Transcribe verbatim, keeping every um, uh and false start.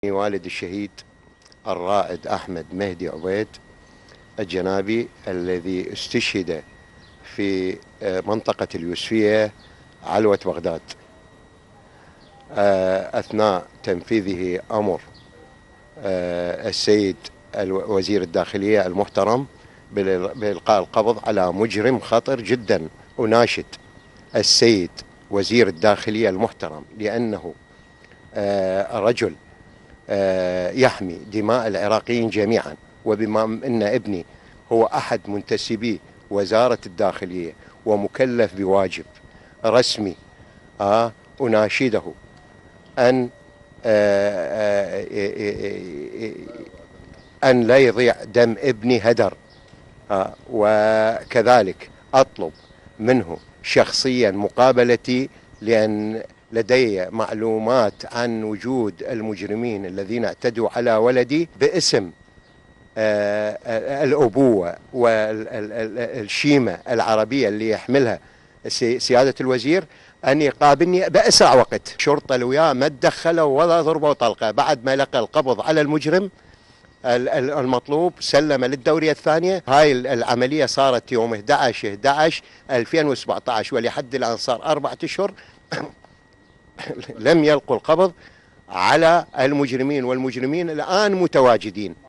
والد الشهيد الرائد أحمد مهدي عبيد الجنابي الذي استشهد في منطقة اليوسفية علوة بغداد أثناء تنفيذه أمر السيد وزير الداخلية المحترم بإلقاء القبض على مجرم خطر جدا. أناشد السيد وزير الداخلية المحترم لأنه رجل يحمي دماء العراقيين جميعا، وبما أن ابني هو أحد منتسبي وزارة الداخلية ومكلف بواجب رسمي، أناشده أن أن لا يضيع دم ابني هدر. وكذلك أطلب منه شخصيا مقابلتي، لأن لدي معلومات عن وجود المجرمين الذين اعتدوا على ولدي باسم الأبوة والشيمة العربية اللي يحملها سيادة الوزير، أن يقابلني بأسرع وقت. شرطة الوياه ما تدخلوا ولا ضربوا طلقة. بعد ما لقى القبض على المجرم المطلوب سلم للدورية الثانية. هاي العملية صارت يوم أحد عشر أحد عشر ألفين وسبعة عشر، ولحد الآن صار أربعة أشهر لم يلقوا القبض على المجرمين، والمجرمين الآن متواجدين.